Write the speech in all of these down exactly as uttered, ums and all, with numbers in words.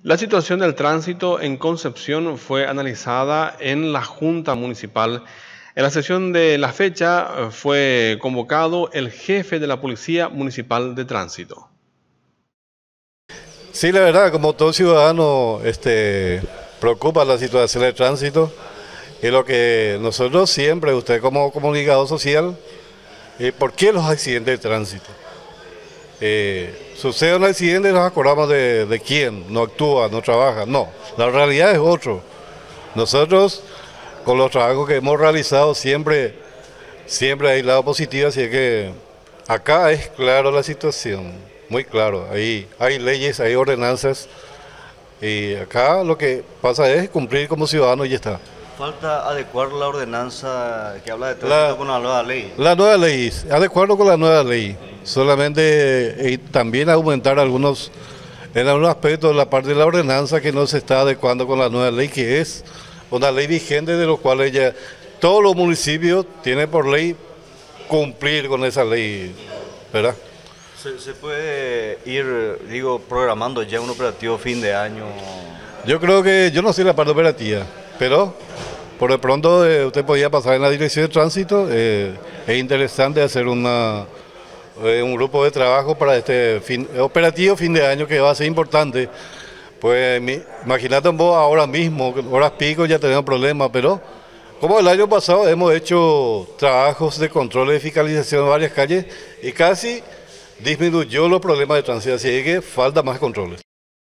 La situación del tránsito en Concepción fue analizada en la Junta Municipal. En la sesión de la fecha fue convocado el jefe de la Policía Municipal de Tránsito. Sí, la verdad, como todo ciudadano, este, preocupa la situación del tránsito y lo que nosotros siempre, usted como comunicador social, eh, ¿por qué los accidentes de tránsito? Eh, sucede un accidente y nos acordamos de, de quién, no actúa, no trabaja, no, la realidad es otro. Nosotros, con los trabajos que hemos realizado, siempre, siempre hay lado positivo, así que acá es claro la situación, muy claro, ahí hay leyes, hay ordenanzas, y acá lo que pasa es cumplir como ciudadano y ya está. Falta adecuar la ordenanza que habla de tránsito la, con la nueva ley. La nueva ley, adecuarlo con la nueva ley. Solamente y también aumentar algunos, en algunos aspectos de la parte de la ordenanza que no se está adecuando con la nueva ley, que es una ley vigente de lo cual ella, todos los municipios tienen por ley cumplir con esa ley, ¿verdad? ¿Se, se puede ir, digo, programando ya un operativo fin de año? Yo creo que, yo no sé la parte operativa, pero por de pronto eh, usted podía pasar en la dirección de tránsito, eh, es interesante hacer una... un grupo de trabajo para este fin, operativo fin de año que va a ser importante. Pues mi, imagínate vos ahora mismo, horas pico ya tenemos problemas, pero como el año pasado hemos hecho trabajos de control y fiscalización en varias calles y casi disminuyó los problemas de tránsito, así que falta más controles.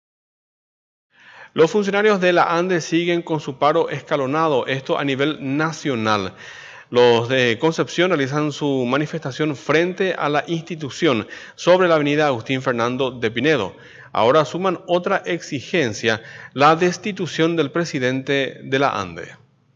Los funcionarios de la ANDE siguen con su paro escalonado, esto a nivel nacional. Los de Concepción realizan su manifestación frente a la institución sobre la avenida Agustín Fernando de Pinedo. Ahora suman otra exigencia, la destitución del presidente de la ANDE.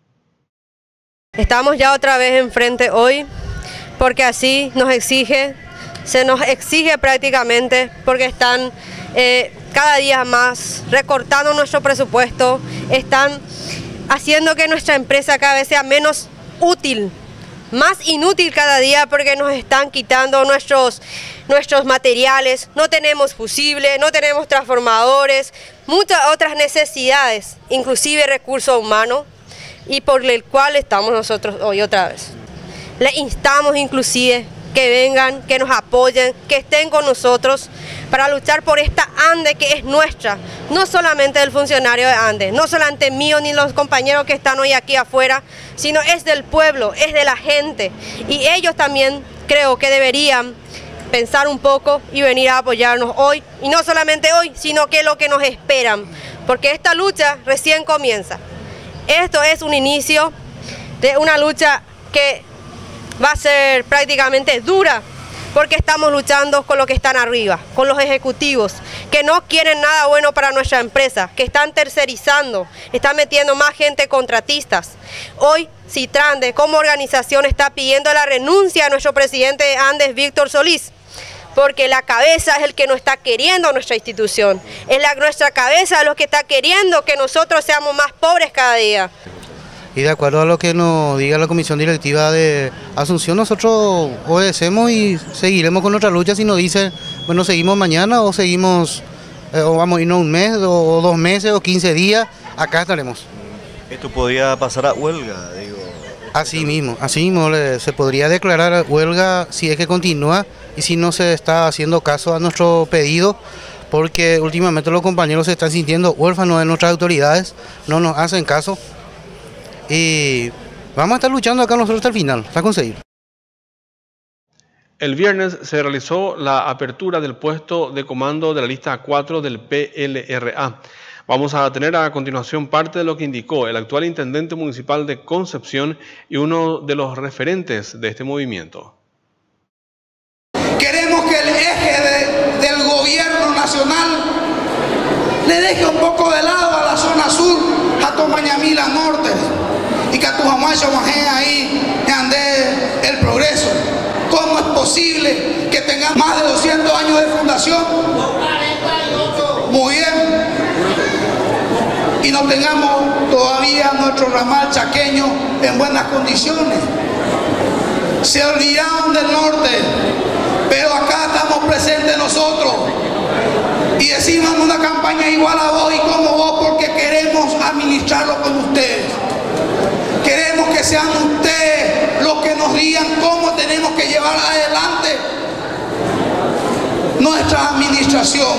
Estamos ya otra vez enfrente hoy porque así nos exige, se nos exige prácticamente porque están eh, cada día más recortando nuestro presupuesto, están haciendo que nuestra empresa cada vez sea menos útil, más inútil cada día porque nos están quitando nuestros, nuestros materiales, no tenemos fusibles, no tenemos transformadores, muchas otras necesidades, inclusive recursos humanos, y por el cual estamos nosotros hoy otra vez. Le instamos inclusive que vengan, que nos apoyen, que estén con nosotros para luchar por esta ANDE que es nuestra, no solamente del funcionario de ANDE, no solamente mío ni los compañeros que están hoy aquí afuera, sino es del pueblo, es de la gente. Y ellos también creo que deberían pensar un poco y venir a apoyarnos hoy, y no solamente hoy, sino que es lo que nos esperan, porque esta lucha recién comienza. Esto es un inicio de una lucha que va a ser prácticamente dura, porque estamos luchando con los que están arriba, con los ejecutivos, que no quieren nada bueno para nuestra empresa, que están tercerizando, están metiendo más gente contratistas. Hoy Citrande como organización está pidiendo la renuncia a nuestro presidente de Andes, Víctor Solís, porque la cabeza es el que no está queriendo nuestra institución, es la, nuestra cabeza lo que está queriendo que nosotros seamos más pobres cada día. Y de acuerdo a lo que nos diga la comisión directiva de Asunción, nosotros obedecemos y seguiremos con nuestra lucha. Si nos dicen, bueno, seguimos mañana o seguimos, eh, o vamos a irnos un mes, o, o dos meses, o quince días, acá estaremos. ¿Esto podría pasar a huelga? Digo. Así mismo, así mismo le, se podría declarar huelga si es que continúa y si no se está haciendo caso a nuestro pedido, porque últimamente los compañeros se están sintiendo huérfanos de nuestras autoridades, no nos hacen caso. Y vamos a estar luchando acá nosotros hasta el final, hasta conseguir. El viernes se realizó la apertura del puesto de comando de la lista cuatro del P L R A. Vamos a tener a continuación parte de lo que indicó el actual intendente municipal de Concepción y uno de los referentes de este movimiento. Queremos que el eje de, del gobierno nacional le deje un poco de lado a la zona sur, a Tomañamila Norte, y que a tu mamá ahí ande el progreso. ¿Cómo es posible que tengamos más de doscientos años de fundación? Muy bien. Y no tengamos todavía nuestro ramal chaqueño en buenas condiciones. Se olvidaron del norte, pero acá estamos presentes nosotros. Y decimos en una campaña igual a vos y como demostrarlo con ustedes. Queremos que sean ustedes los que nos digan cómo tenemos que llevar adelante nuestra administración.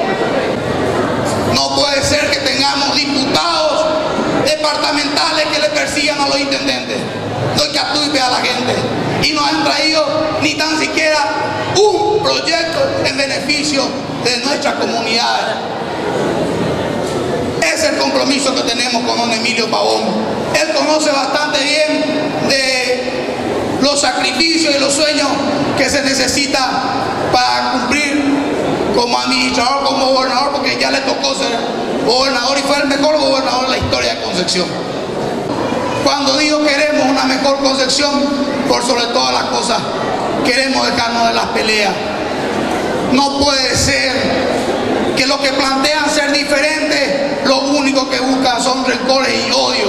No puede ser que tengamos diputados departamentales que le persigan a los intendentes, no que atuipe a la gente, y no han traído ni tan siquiera un proyecto en beneficio de nuestras comunidades. Ese es el compromiso que tenemos con don Emilio Pavón. Él conoce bastante bien de los sacrificios y los sueños que se necesita para cumplir como administrador, como gobernador, porque ya le tocó ser gobernador y fue el mejor gobernador de la historia de Concepción. Cuando digo queremos una mejor Concepción, por sobre todas las cosas, queremos dejarnos de las peleas. No puede ser que los que plantean ser diferentes, lo único que buscan son rencores y odio.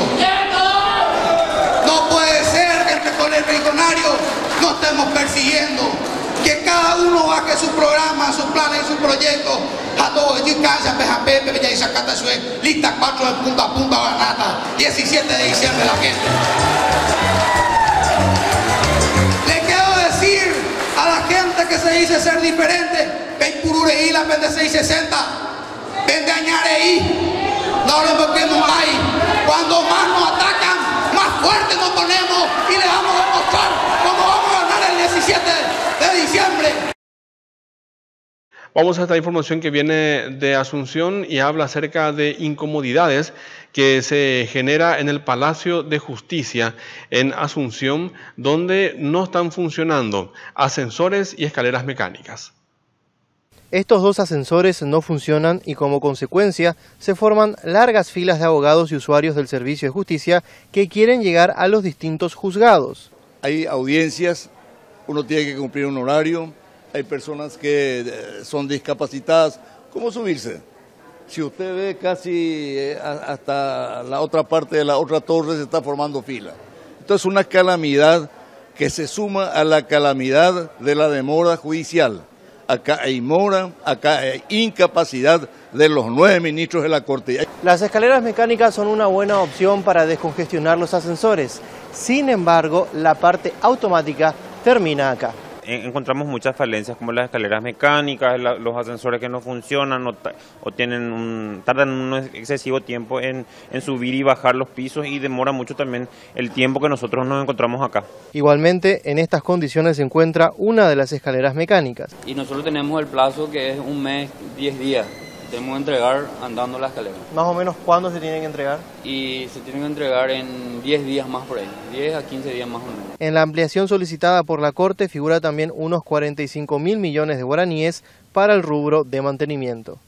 No puede ser que entre correligionarios no estemos persiguiendo, que cada uno baje su programa, sus planes y sus proyectos. A todos, yo cansa, peja, pepe, ya y sacata su lista cuatro de punta a punta banata, diecisiete de diciembre la gente. Le quiero decir a la gente que se dice ser diferente, ven purure y la vende seiscientos sesenta, vende añareí, no le busquemos ahí. Cuando más nos atacan, más fuerte nos ponemos y le vamos a demostrar cómo vamos a ganar el diecisiete de diciembre. Vamos a esta información que viene de Asunción y habla acerca de incomodidades que se genera en el Palacio de Justicia en Asunción, donde no están funcionando ascensores y escaleras mecánicas. Estos dos ascensores no funcionan y como consecuencia se forman largas filas de abogados y usuarios del Servicio de Justicia que quieren llegar a los distintos juzgados. Hay audiencias, uno tiene que cumplir un horario. Hay personas que son discapacitadas. ¿Cómo subirse? Si usted ve casi hasta la otra parte de la otra torre se está formando fila. Entonces una calamidad que se suma a la calamidad de la demora judicial. Acá hay mora, acá hay incapacidad de los nueve ministros de la Corte. Las escaleras mecánicas son una buena opción para descongestionar los ascensores. Sin embargo, la parte automática termina acá. Encontramos muchas falencias como las escaleras mecánicas, la, los ascensores que no funcionan o, o tienen un, tardan un excesivo tiempo en, en subir y bajar los pisos y demora mucho también el tiempo que nosotros nos encontramos acá. Igualmente, en estas condiciones se encuentra una de las escaleras mecánicas. Y nosotros tenemos el plazo que es un mes, diez días. Tenemos que entregar andando la escalera. ¿Más o menos cuándo se tienen que entregar? Y se tienen que entregar en diez días más por ahí, diez a quince días más o menos. En la ampliación solicitada por la Corte figura también unos cuarenta y cinco mil millones de guaraníes para el rubro de mantenimiento.